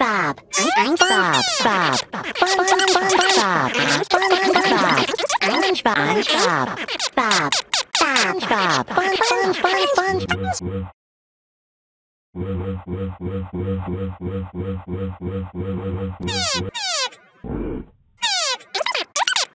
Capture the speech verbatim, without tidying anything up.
Bob. I'm Bob. Bob. Fun, fun, fun, fun, Bob. Fun, fun, fun, Bob. I'm Bob. Bob. Bob. Bob. Bob. Fun, fun, fun, fun.